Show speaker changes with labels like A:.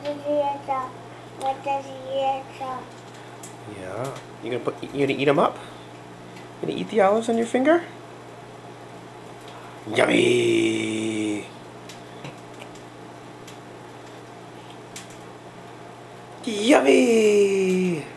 A: What does he answer?
B: Yeah. You gonna eat them up? You gonna eat the olives on your finger? Yummy! Yummy!